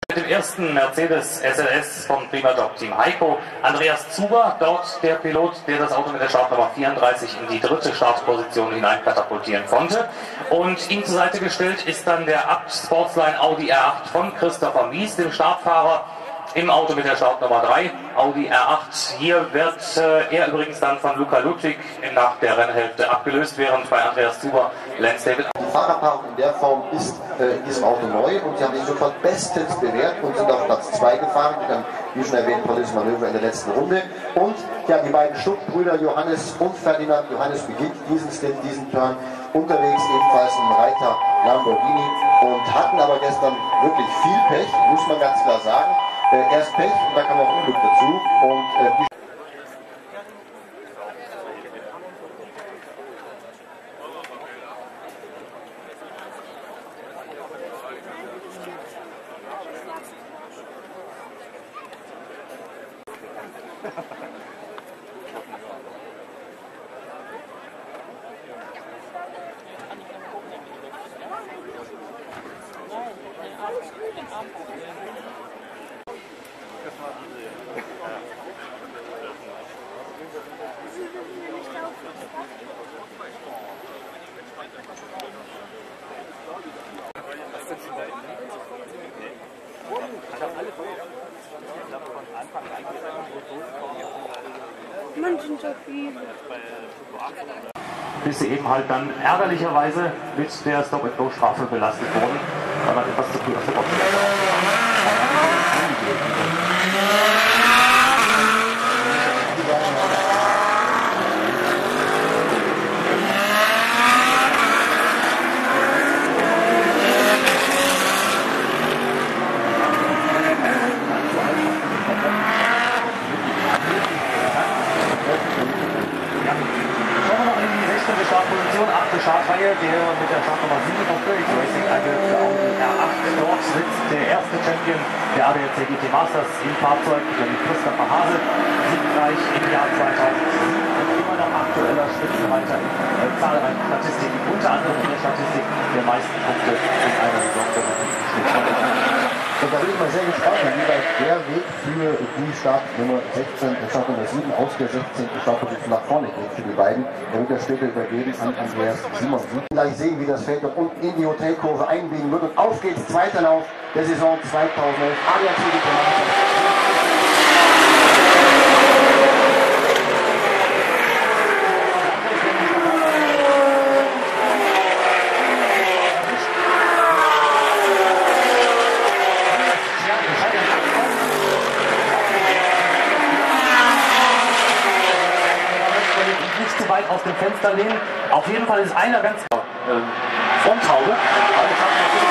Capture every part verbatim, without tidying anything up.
Mit dem ersten Mercedes S L S vom Primadog Team Heiko. Andreas Zuber, dort der Pilot, der das Auto mit der Startnummer vierunddreißig in die dritte Startposition hinein katapultieren konnte. Und ihm zur Seite gestellt ist dann der Abt Sportsline Audi R acht von Christopher Mies, dem Startfahrer, im Auto mit der Startnummer drei, Audi R acht. Hier wird äh, er übrigens dann von Luca Ludwig nach der Rennhälfte abgelöst, während bei Andreas Zuber Lance David. Die Fahrerpaarung in der Form ist äh, in diesem Auto neu und sie haben ihn sofort bestens bewährt und sind auf Platz zwei gefahren mit einem, wie schon erwähnt, tolles Manöver in der letzten Runde. Und ja, die beiden Stuck-Brüder Johannes und Ferdinand. Johannes beginnt diesen Stint, diesen Turn unterwegs, ebenfalls im Reiter Lamborghini, und hatten aber gestern wirklich viel Pech, muss man ganz klar sagen. Äh, erst Pech und dann kam auch Unglück dazu. Und, äh, Bis sie eben halt dann ärgerlicherweise mit der Stop-and-Go-Strafe belastet wurden, weil man etwas zu früh aus der Box Startposition, achte Startreihe, der mit der Startnummer sieben von Felix Racing angeführte Audi R acht. Dort sitzt der erste Champion der A D A C G T Masters im Fahrzeug, nämlich Christopher Hase, siegreich im Jahr zweitausendsieben und immer noch aktueller Spitzenreiter in äh, zahlreichen Statistiken, unter anderem in der Statistik der meisten Punkte in einer Saison, wenn man nicht steht. Und da bin ich mal sehr gespannt, wie weit der Weg für die Startnummer sechzehn, Startnummer sieben aus der sechzehnten Startposition nach vorne geht für die beiden. Der wird der später übergeben an Andreas Simonsen. Gleich sehen, wie das Feld dort unten in die Hotelkurve einbiegen wird. Und auf geht's, zweiter Lauf der Saison zweitausendelf. A D A C G T Masters. Weit aus dem Fenster lehnen. Auf jeden Fall ist einer ganz äh, Fronthaube. Aber das hat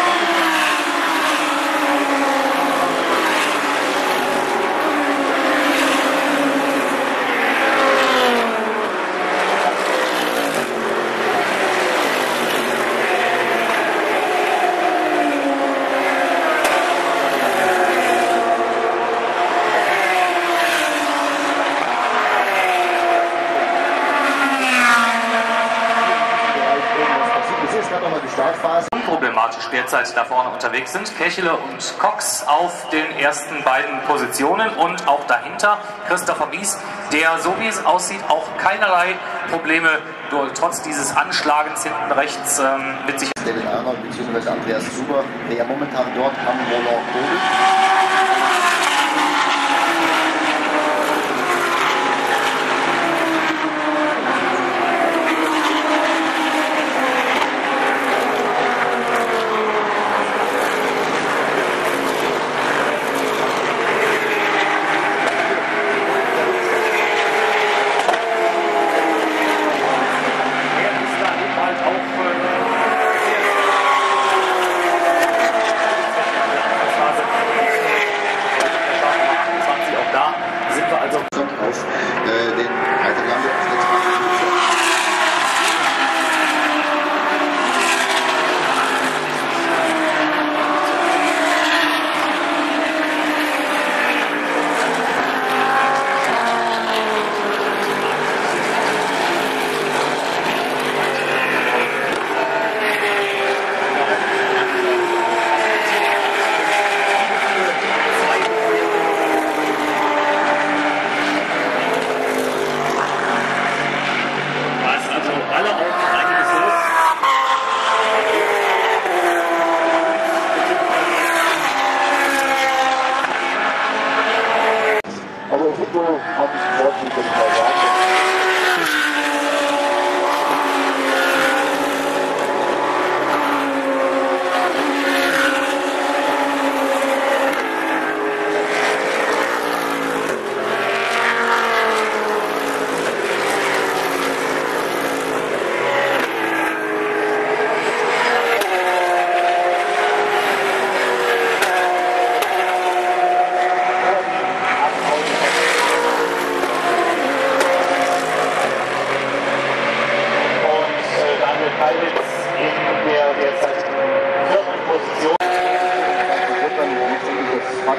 unproblematisch derzeit da vorne unterwegs sind. Kechele und Cox auf den ersten beiden Positionen und auch dahinter Christopher Mies, der, so wie es aussieht, auch keinerlei Probleme trotz dieses Anschlagens hinten rechts ähm, mit sich. David Arnold bzw. Andreas Zuber, der ja momentan dort am Volant holt.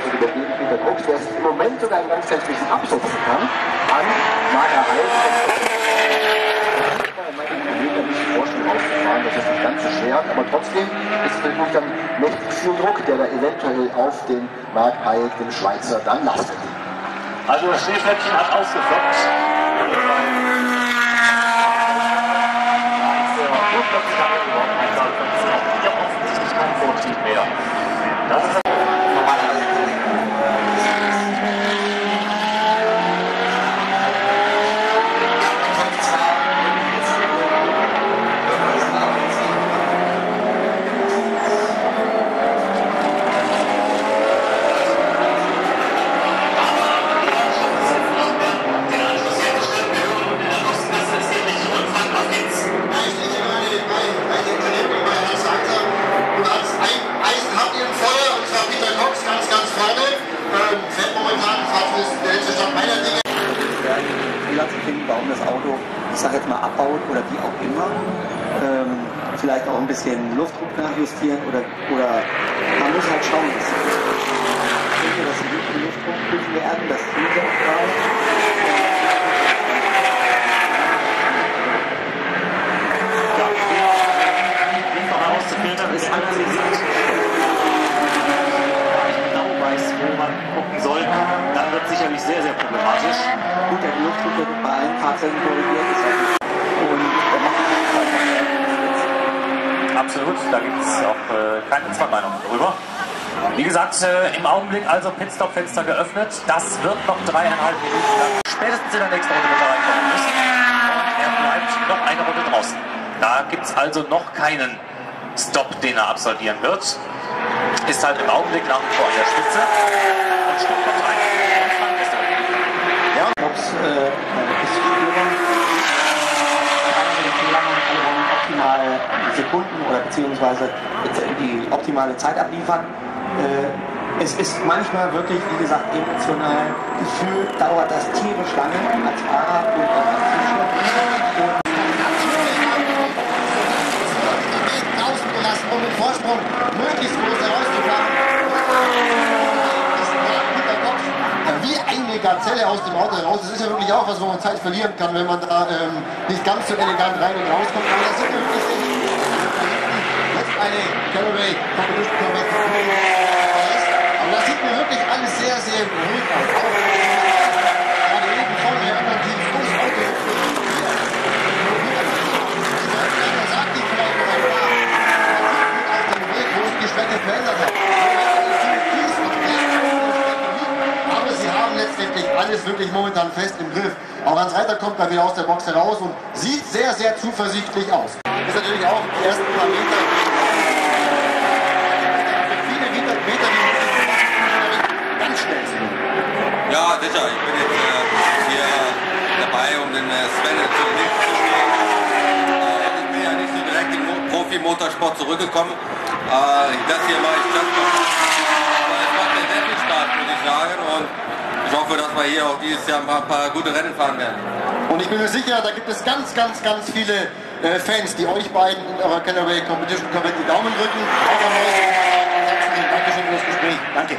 zu übergeben, Peter Koch, der sich im Moment sogar ein ganz kleines bisschen absetzen kann an Marker Heil. Meine Kollegen kann sich vorstellen, rauszufahren, das ist nicht ganz so schwer, aber trotzdem ist es natürlich dann mächtig viel Druck, der da eventuell auf den Mark Heil, den Schweizer, dann lastet. Also das Schneeflöckchen hat ausgefloppt. Hier offensichtlich kein Vortrieb mehr. Das ist normalerweise. Warum das Auto, ich sage jetzt mal, abbaut oder wie auch immer. Ähm, vielleicht auch ein bisschen Luftdruck nachjustieren oder, oder man muss halt schauen. Ich denke, dass sie nicht den Luftdruck prüfen werden, das tun sie auch gerade. Ja, um noch herauszufiltern, ist angesichts genau weiß, wo man gucken soll, dann wird es sicherlich sehr, sehr problematisch. Gut, der Luftdruck wird bei allen Fahrzeugen korrigiert, ist ja gut. Und der macht absolut, da gibt es auch äh, keine zwei Meinungen drüber. Wie gesagt, äh, im Augenblick also Pitstop-Fenster geöffnet. Das wird noch dreieinhalb Minuten lang spätestens in der nächsten Runde mit reinkommen müssen. Und er bleibt noch eine Runde draußen. Da gibt es also noch keinen Stop, den er absolvieren wird. Ist halt im Augenblick nach wie vor an der Spitze. Und Stopp kommt rein. Ja, ob es äh, ist spürbar. Optimale Sekunden oder beziehungsweise die optimale Zeit abliefern. Äh, es ist manchmal wirklich, wie gesagt, emotional gefühlt, dauert das tierisch lange als Fahrer und auch als Zuschauer. Ausgelassen, um den Vorsprung möglichst groß herauszufahren. Wie eine Gazelle aus dem Auto heraus. Das ist ja wirklich auch was, wo man Zeit verlieren kann, wenn man da ähm, nicht ganz so elegant rein und rauskommt. Aber das sind wir wirklich sehr jetzt eine Caraway Competition Corvette. Aber das sieht mir wirklich alles sehr, sehr ruhig aus. Gerade eben vorne her relativ großes Auto. Da sagt die vielleicht noch ein paar. Auf dem Weg, wo sich die Strecke verändert hat. Aber sie haben letztendlich alles wirklich momentan fest im Griff. Auch Hans Reiter kommt da wieder aus der Box heraus und sieht sehr, sehr zuversichtlich aus. Ist natürlich auch die ersten paar Meter. Viele Meter, Meter, die ganz schnell sind. Ja, sicher. Ich bin jetzt äh, hier dabei, um den äh, Sven zu Hilfe zu stehen. Äh, ich bin ja nicht so direkt im Mo Profi-Motorsport zurückgekommen. Äh, das hier mache ich das noch. Aber es macht mir sehr viel Spaß, muss ich sagen. Und ich hoffe, dass wir hier auch dieses Jahr ein paar, ein paar gute Rennen fahren werden. Und ich bin mir sicher, da gibt es ganz, ganz, ganz viele äh, Fans, die euch beiden in eurer Caraway Competition Corvette die Daumen drücken. Auch an euch. Dankeschön für das Gespräch. Danke.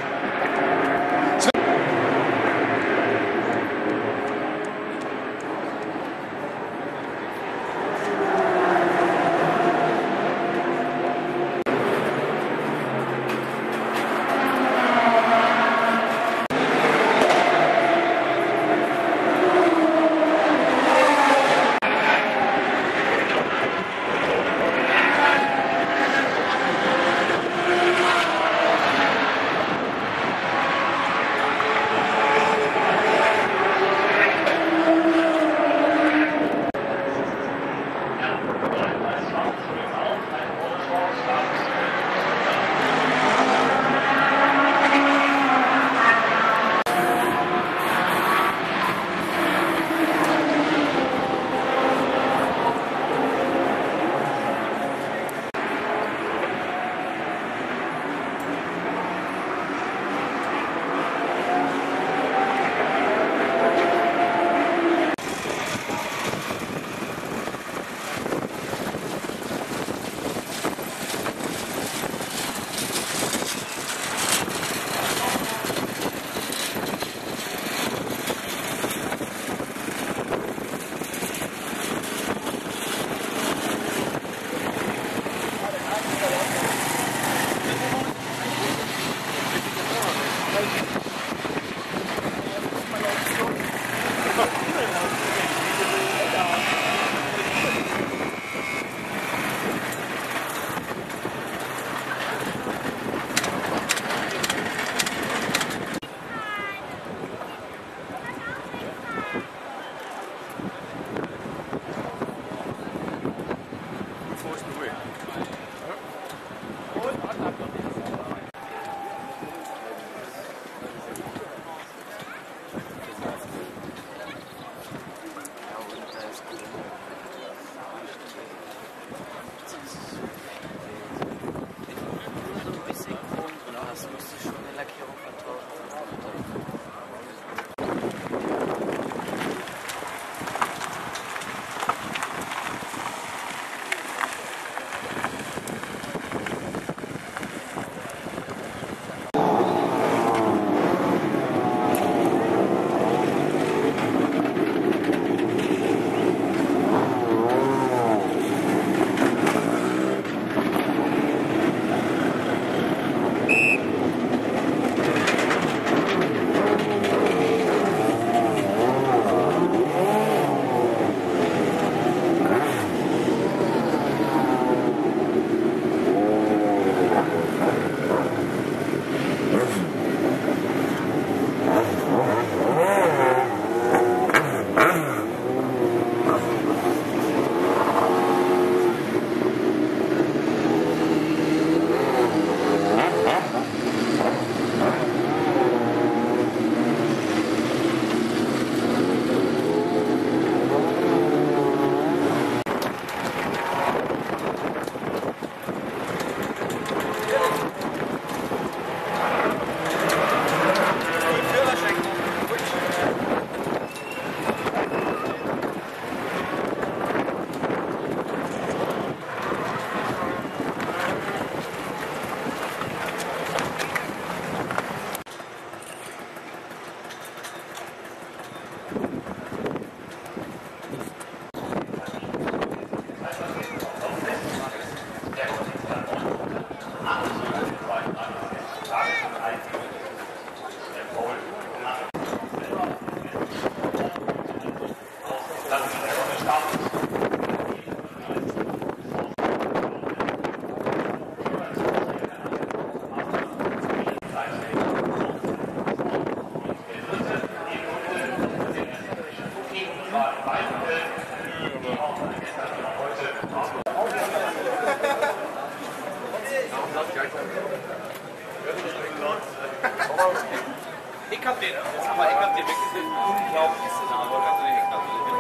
Ich hab den, jetzt aber ich hab den wirklich ein unglaubliches Szenario. Kannst du nicht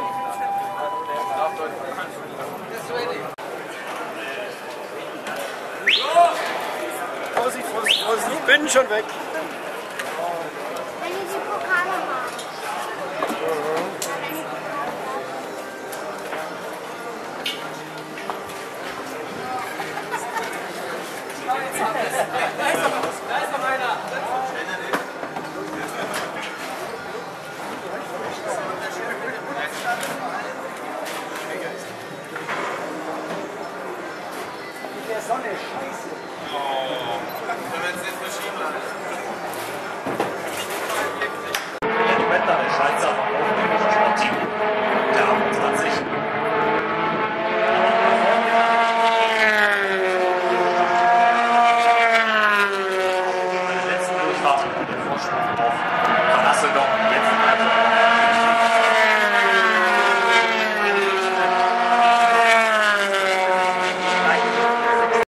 Vorsicht, Vorsicht, Vorsicht, ich bin schon weg. Wenn ihr die Pokale macht. Da ist noch einer. Der Sonne, scheiße. Oh, wenn wir jetzt nicht verschieben lassen. Die Wetter ist Schweizer Sportiv. Der achtundzwanzig. Bei der letzten Durchfahrt der Vorsprung.